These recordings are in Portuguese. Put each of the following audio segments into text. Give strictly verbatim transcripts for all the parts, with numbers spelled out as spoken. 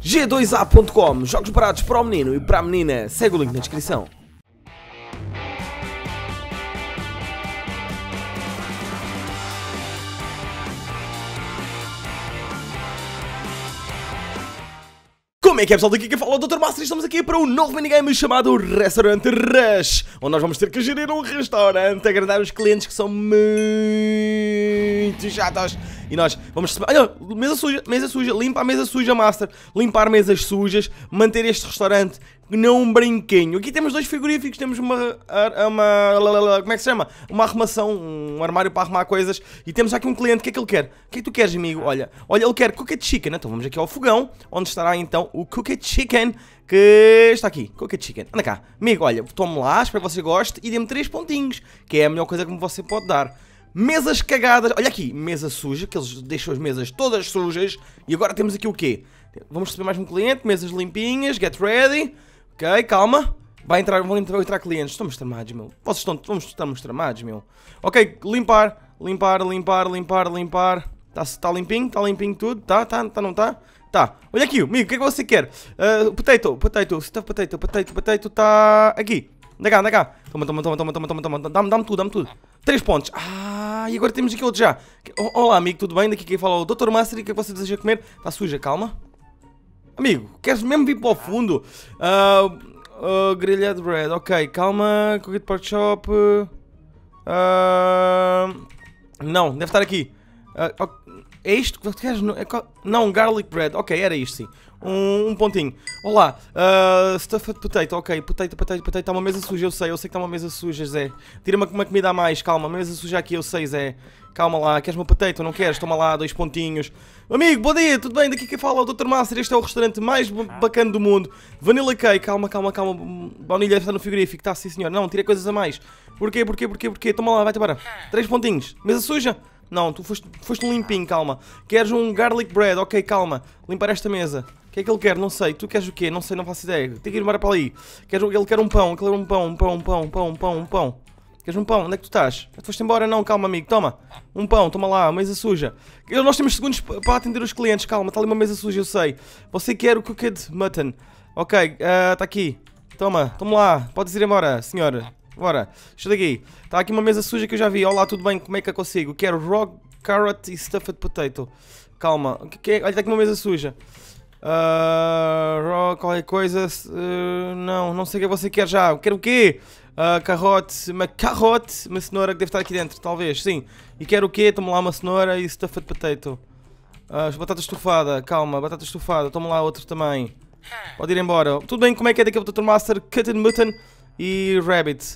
G dois A ponto com, jogos baratos para o menino e para a menina. Segue o link na descrição. Como é que é, pessoal? Daqui quem fala é o doutor Master e estamos aqui para um novo minigame chamado Restaurant Rush, onde nós vamos ter que gerir um restaurante, agradar os clientes que são muito chatos. E nós vamos... Olha, mesa suja, mesa suja, limpa a mesa suja, Master. Limpar mesas sujas, manter este restaurante não um brinquinho. Aqui temos dois frigoríficos, temos uma, uma... Como é que se chama? Uma arrumação, um armário para arrumar coisas. E temos aqui um cliente, o que é que ele quer? O que é que tu queres, amigo? Olha, olha, ele quer cooked chicken. Então vamos aqui ao fogão, onde estará então o cooked chicken, que está aqui, cooked chicken. Anda cá, amigo, olha, tome lá, espero que você goste e dê-me três pontinhos, que é a melhor coisa que você pode dar. Mesas cagadas, olha aqui, mesa suja, que eles deixam as mesas todas sujas. E agora temos aqui o quê? Vamos receber mais um cliente, mesas limpinhas, get ready. Ok, calma. Vai entrar, vão entrar, entrar clientes. Estamos tramados, meu. Vocês estão, estamos, estamos tramados, meu. Ok, limpar, limpar, limpar, limpar, limpar. Está tá limpinho, está limpinho tudo. Tá, tá, tá, não tá? Tá. Olha aqui, amigo, o que é que você quer? Uh, potato, potato, stuff potato, potato, potato, tá aqui. Anda cá, anda cá. Toma, toma, toma, toma, toma, toma, toma. Dá-me, dá-me tudo, dá-me tudo. Três pontos. Ah, e agora temos aqui outro já. Olá, amigo, tudo bem? Daqui quem fala é o doutor Master e o que é que você deseja comer? Está suja, calma. Amigo, queres mesmo vir para o fundo? Uh, uh, grelhado bread, ok, calma. Cooked pork chop. Uh, não, deve estar aqui. Uh, é isto que queres? Não, garlic bread, ok, era isto sim. Um, um pontinho. Olá, uh, stuffed potato, ok, potato, potato, potato. Está uma mesa suja, eu sei, eu sei que está uma mesa suja, Zé. Tira-me uma comida a mais, calma, mesa suja aqui, eu sei, Zé. Calma lá, queres uma potato, não queres? Toma lá, dois pontinhos. Amigo, bom dia, tudo bem? Daqui quem fala é o doutor Master, este é o restaurante mais bacana do mundo. Vanilla cake, calma, calma, calma. Baunilha está no frigorífico, tá sim senhor. Não, tira coisas a mais. Porquê, porquê, porquê, porquê? Toma lá, vai-te embora. Três pontinhos. Mesa suja? Não, tu foste, foste um limpinho, calma. Queres um garlic bread, ok, calma. Limpar esta mesa. O que é que ele quer? Não sei. Tu queres o quê? Não sei, não faço ideia. Tem que ir embora para ali. Queres, ele quer um pão, ele quer um pão, um pão, um pão, um pão, um pão, um pão. Queres um pão? Onde é que tu estás? Já te foste embora? Não, calma, amigo. Toma. Um pão, toma lá, mesa suja. Nós temos segundos para atender os clientes. Calma, está ali uma mesa suja, eu sei. Você quer o cooked mutton. Ok, está uh, aqui. Toma, toma lá. Podes ir embora, senhora. Bora. Deixa daqui. Está aqui uma mesa suja que eu já vi. Olá, tudo bem? Como é que eu consigo? Quero raw carrot e stuffed potato. Calma. Que é? Olha, está aqui uma mesa suja. Uh, raw, qualquer coisa. Uh, não, não sei o que você quer já. Quero o quê? Uh, carrote, uma carrote, uma cenoura que deve estar aqui dentro, talvez, sim. E quero o quê? Toma lá uma cenoura e stuffed potato. Uh, batata estufada, calma, batata estufada. Toma lá outro também. Pode ir embora. Tudo bem, como é que é daquele doutor Master? Cooked mutton e rabbit.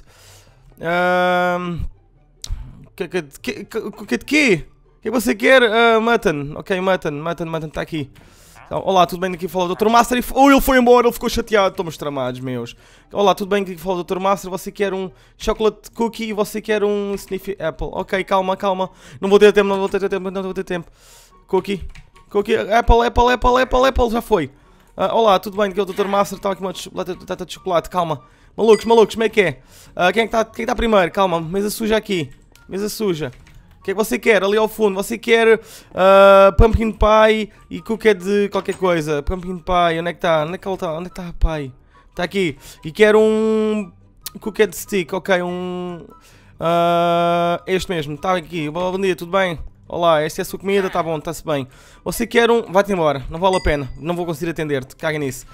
Uh, que, que, que, que, que, que você quer? Uh, mutton, ok, mutton, mutton, mutton, está aqui. Então, olá, tudo bem? Daqui fala o doutor Master e... Oh, ele foi embora, ele ficou chateado. Estamos tramados, meus. Olá, tudo bem? Daqui fala o doutor Master. Você quer um chocolate cookie e você quer um sniffy apple. Ok, calma, calma. Não vou ter tempo, não vou ter tempo, não vou ter tempo. Cookie. Cookie. Apple, apple, apple, apple, apple. Já foi. Uh, olá, tudo bem? Daqui é o doutor Master. Está aqui uma batata de chocolate. Calma. Malucos, malucos, como é que é? Uh, quem é que está quem é tá primeiro? Calma, mesa suja aqui. Mesa suja. O que é que você quer? Ali ao fundo, você quer uh, pumpkin pie e cooked de qualquer coisa. Pumpkin pie, onde é que está? Onde é que ele está? Onde é que está, pai? Está aqui. E quer um cooked stick, ok, um... Uh, este mesmo, está aqui. Bom dia, tudo bem? Olá, esta é a sua comida, está bom, está-se bem. Você quer um... Vai-te embora, não vale a pena. Não vou conseguir atender-te, caga nisso.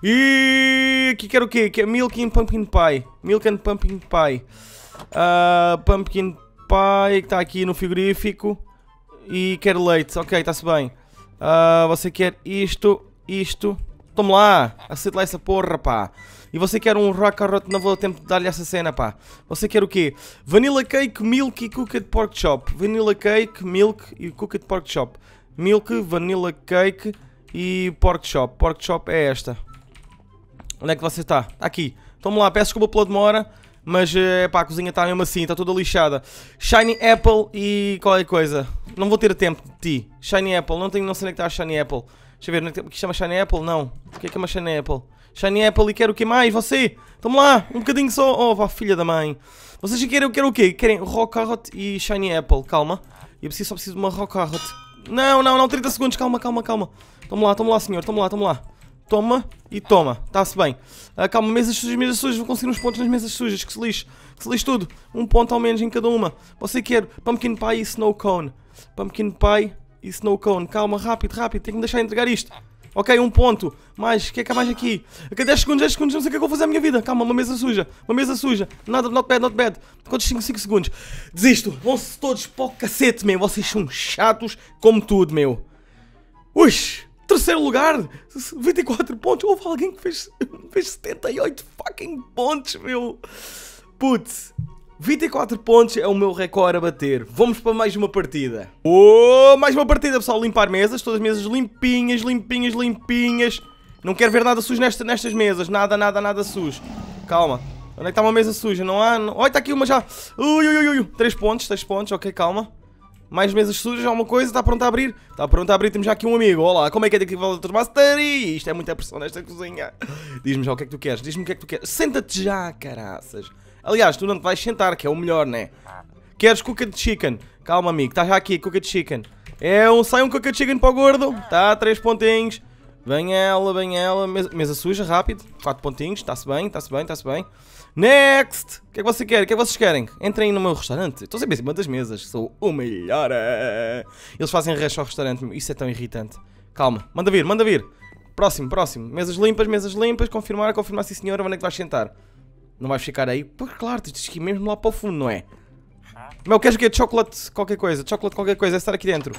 E aqui quer o quê? Quer milk and pumpkin pie. Milk and pumpkin pie. Uh, pumpkin pie. Pai que está aqui no frigorífico e quer leite, ok, está-se bem. Uh, você quer isto, isto. Toma lá, aceita lá essa porra, pá. E você quer um raw carrot, não vou ter tempo de dar-lhe essa cena, pá. Você quer o quê? Vanilla cake, milk e cooked pork chop. Vanilla cake, milk e cooked pork chop. Milk, vanilla cake e pork chop. Pork chop é esta. Onde é que você está? Está aqui. Toma lá, peço desculpa pela demora. Mas, é pá, a cozinha está mesmo assim, está toda lixada. Shiny Apple e qualquer coisa. Não vou ter tempo de ti. Shiny Apple, não, tenho, não sei onde é que está a Shiny Apple. Deixa eu ver, o que chama Shiny Apple? Não. O que é que é uma Shiny Apple? Shiny Apple e quero o que mais? Você? Toma lá, um bocadinho só. Oh, vá, filha da mãe. Vocês querem, querem o quê? Querem raw carrot e Shiny Apple, calma. Eu preciso, só preciso de uma raw carrot. Não, não, não, trinta segundos, calma, calma, calma. Toma lá, toma lá, senhor, toma lá, toma lá. toma e toma. Está-se bem. Uh, calma, mesas sujas, mesas sujas. Vou conseguir uns pontos nas mesas sujas. Que se lixe. Que se lixe tudo. Um ponto ao menos em cada uma. Você quer pumpkin pie e snow cone. Pumpkin pie e snow cone. Calma, rápido, rápido. Tenho que deixar de entregar isto. Ok, um ponto. Mais, o que é que há mais aqui? Ok, dez segundos, dez segundos. Não sei o que é que eu vou fazer à minha vida. Calma, uma mesa suja. Uma mesa suja. Nada, not bad, not bad. Quantos cinco, cinco segundos? Desisto. Vão-se todos para o cacete, meu. Vocês são chatos como tudo, meu. Ui. Terceiro lugar, vinte e quatro pontos. Houve alguém que fez, fez setenta e oito fucking pontos, meu. Putz, vinte e quatro pontos é o meu recorde a bater. Vamos para mais uma partida. Oh, mais uma partida, pessoal. Limpar mesas, todas as mesas limpinhas, limpinhas, limpinhas. Não quero ver nada sujo nesta, nestas mesas. Nada, nada, nada sujo. Calma. Onde é que está uma mesa suja? Não há... Não... Olha, está aqui uma já. Ui, ui, ui, ui. três pontos, três pontos. Ok, calma. Mais mesas sujas, alguma coisa, está pronto a abrir? Está pronto a abrir, temos já aqui um amigo. Olá, como é que é daqui o doutor Master? Isto é muita pressão nesta cozinha. Diz-me já o que é que tu queres, diz-me o que é que tu queres. Senta-te já, caraças. Aliás, tu não te vais sentar, que é o melhor, né? Queres cooked chicken? Calma, amigo, está já aqui, cooked chicken. É um, sai um cooked chicken para o gordo. Tá, três pontinhos. Vem ela, vem ela. Mesa, mesa suja, rápido. Quatro pontinhos, está-se bem, está-se bem, está-se bem. Next! O que é que você quer? O que é que vocês querem? Entrem no meu restaurante. Estou sempre em cima das mesas. Sou o melhor. Eles fazem resto ao restaurante. Isso é tão irritante. Calma. Manda vir, manda vir. Próximo, próximo. Mesas limpas, mesas limpas. Confirmar, confirmar, sim senhora. Onde é que vais sentar? Não vais ficar aí? Pois claro, tens que ir mesmo lá para o fundo, não é? Meu, queres o quê? Chocolate qualquer coisa. Chocolate qualquer coisa. É estar aqui dentro.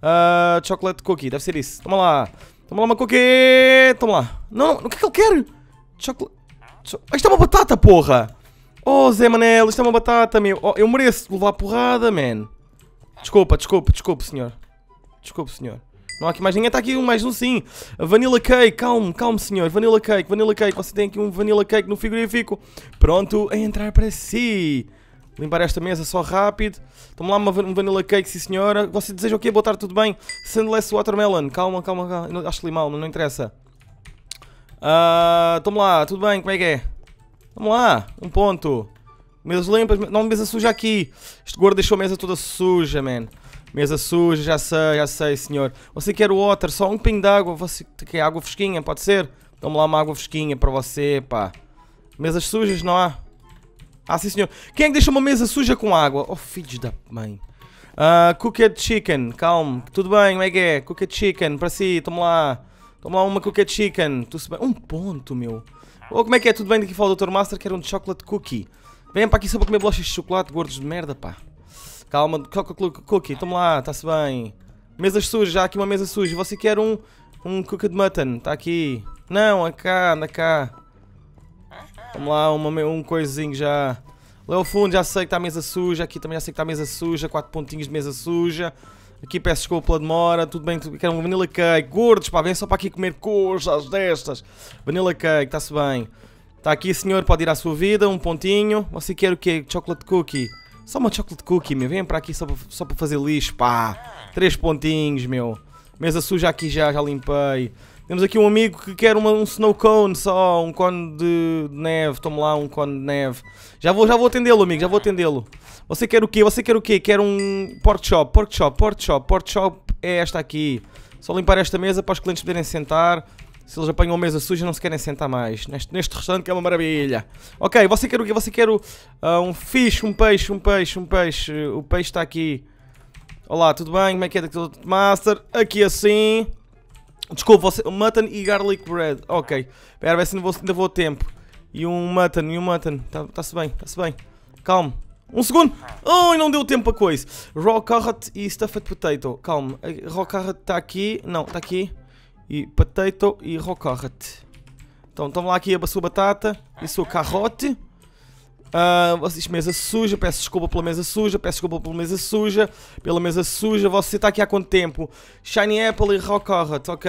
Uh, chocolate cookie. Deve ser isso. Toma lá. Toma lá uma cookie. Toma lá. Não, não. O que é que ele quer? Chocolate... Isto é uma batata, porra! Oh, Zé Manel, isto é uma batata, meu. Oh, eu mereço levar porrada, man. Desculpa, desculpa, desculpa, senhor. Desculpa, senhor. Não há aqui mais ninguém. Está aqui um, mais um sim. Vanilla cake, calme, calme, senhor. Vanilla cake, vanilla cake. Você tem aqui um vanilla cake no frigorífico. Pronto a entrar para si. Limpar esta mesa só rápido. Toma lá uma, um vanilla cake, sim, senhora. Você deseja o quê? Boa tarde, tudo bem? Sandless watermelon. Calma, calma, calma. Acho limão, não, não interessa. Ah, uh, toma lá, tudo bem, como é que é? Vamos lá, um ponto. Mesas limpas, não, mesa suja aqui. Este gordo deixou a mesa toda suja, man. Mesa suja, já sei, já sei, senhor. Você quer o water, só um pingo de água. Você quer água fresquinha, pode ser? Toma lá uma água fresquinha para você, pá. Mesas sujas, não há? Ah, sim, senhor. Quem é que deixa uma mesa suja com água? Oh, filhos da mãe. Uh, cooked chicken, calma. Tudo bem, como é que é? Cooked chicken, para si, toma lá. Toma lá uma cooked chicken. Um ponto, meu. Oh, como é que é? Tudo bem? Daqui fala o doutor Master, quer um chocolate cookie. Venham para aqui só para comer bolachas de chocolate, gordos de merda, pá. Calma, chocolate cookie, toma lá, está-se bem. Mesas sujas, já há aqui uma mesa suja. Você quer um, um cooked mutton, está aqui. Não, anda cá, anda cá. Toma lá, uma, um coisinho já. Lá ao fundo, já sei que está a mesa suja. Aqui também já sei que está a mesa suja. Quatro pontinhos de mesa suja. Aqui peço desculpa pela demora, tudo bem, tudo, quero um vanilla cake, gordos, pá, vem só para aqui comer coisas destas. Vanilla cake, está-se bem. Está aqui, senhor, pode ir à sua vida, um pontinho. Você quer o quê? Chocolate cookie. Só uma chocolate cookie, meu, vem para aqui só para, só para fazer lixo, pá. Três pontinhos, meu. Mesa suja aqui já, já limpei. Temos aqui um amigo que quer uma, um snow cone só, um cone de neve, toma lá um cone de neve. Já vou, já vou atendê-lo, amigo, já vou atendê-lo. Você quer o quê? Você quer o quê? Quer um pork chop, pork chop, pork chop, pork chop é esta aqui. Só limpar esta mesa para os clientes poderem sentar. Se eles apanham a mesa suja não se querem sentar mais. Neste, neste restaurante que é uma maravilha. Ok, você quer o quê? Você quer o, uh, um fish, um peixe, um peixe, um peixe. O peixe está aqui. Olá, tudo bem? Como é que é daqui do Master? Aqui assim. Desculpa, você, mutton e garlic bread. Ok, espera, ver se ainda vou, ainda vou a tempo. E um mutton, e um mutton. Está-se bem, está-se bem. Calma. Um segundo! Ai, não deu tempo a coisa. Raw carrot e stuffed potato. Calma. Raw carrot está aqui. Não, está aqui. E potato e raw carrot. Então, toma lá aqui a sua batata e a sua carrote. Uh, vocês, mesa suja. Peço desculpa pela mesa suja. Peço desculpa pela mesa suja. Pela mesa suja. Você está aqui há quanto tempo? Shiny apple e raw carrot. Ok.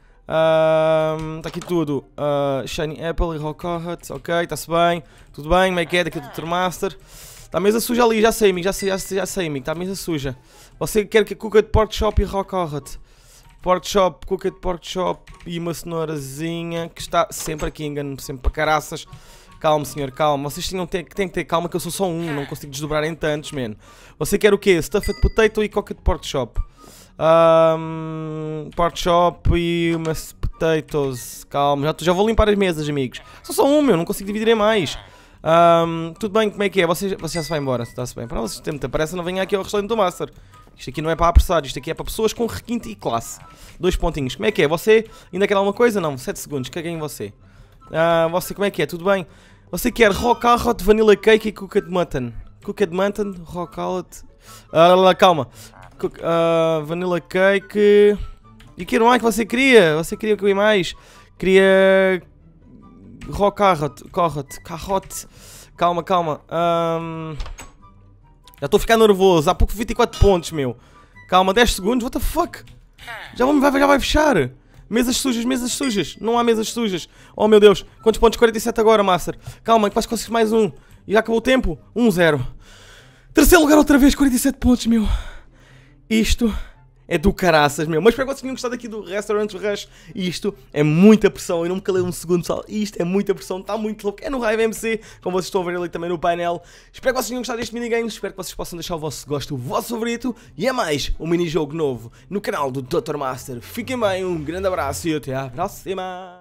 Está uh, aqui tudo. Uh, shiny apple e raw carrot. Ok, está-se bem. Tudo bem, como é que é? Daqui do doutor Master. Está a mesa suja ali, já sei, amigo, já sei, já sei, já sei, amigo, está a mesa suja. Você quer que cooked pork chop e raw carrot? Pork chop, cooked pork chop e uma cenourazinha, que está sempre aqui, engano-me sempre para caraças. Calma, senhor, calma, vocês tinham, têm, têm que ter calma que eu sou só um, não consigo desdobrar em tantos, man. Você quer o quê? Stuffed potato e cooked pork chop. Um, pork chop e uma potatoes. Calma, já, já vou limpar as mesas, amigos. Só só um, meu, não consigo dividir em mais. Um, tudo bem, como é que é? Você, você já se vai embora, está-se bem. Para vocês terem muita pressa, não venha aqui ao restaurante do Master. Isto aqui não é para apressar, isto aqui é para pessoas com requinte e classe. Dois pontinhos. Como é que é? Você ainda quer alguma coisa? Não, sete segundos, caguei em você. Uh, você, como é que é? Tudo bem? Você quer raw carrot, vanilla cake e cooked mutton. Cooked mutton, raw carrot... Uh, calma. Cook, uh, vanilla cake... E que não é que você queria? Você queria comer mais? Queria... Raw carrot, carrot, carrot. Calma, calma. Um... Já estou a ficar nervoso. Há pouco vinte e quatro pontos, meu. Calma, dez segundos. What the fuck? Já, vamos, já vai fechar. Mesas sujas, mesas sujas. Não há mesas sujas. Oh, meu Deus. Quantos pontos? quarenta e sete agora, Master. Calma, que vais conseguir mais um. E já acabou o tempo? um zero. Terceiro lugar outra vez. quarenta e sete pontos, meu. Isto... é do caraças, meu. Mas espero que vocês tenham gostado aqui do Restaurant Rush. Isto é muita pressão. Eu não me calei um segundo, pessoal. Isto é muita pressão. Está muito louco. É no Raiva M C, como vocês estão a ver ali também no painel. Espero que vocês tenham gostado deste minigame. Espero que vocês possam deixar o vosso gosto, o vosso favorito. E é mais um mini-jogo novo no canal do doutor Master. Fiquem bem, um grande abraço e até à próxima.